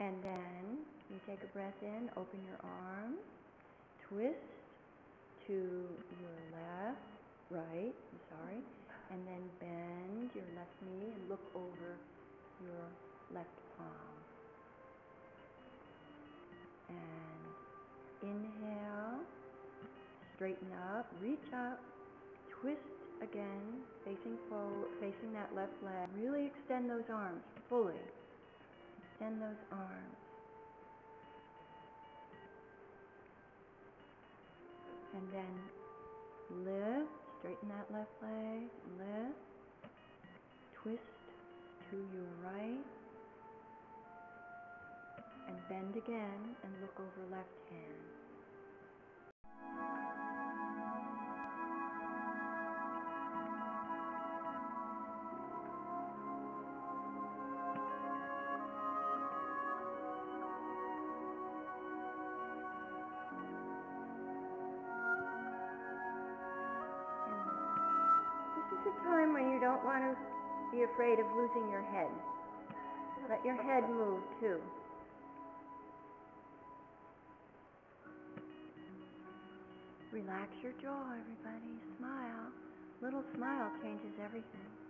And then you take a breath in, open your arms, twist to your right, and then bend your left knee and look over your left palm. And inhale, straighten up, reach up, twist again, facing forward, facing that left leg. Really extend those arms fully. Extend those arms. And then lift, straighten that left leg, lift, twist to your right, and bend again and look over left hand. This is a time when you don't want to be afraid of losing your head. Let your head move too. Relax your jaw, everybody. Smile. Little smile changes everything.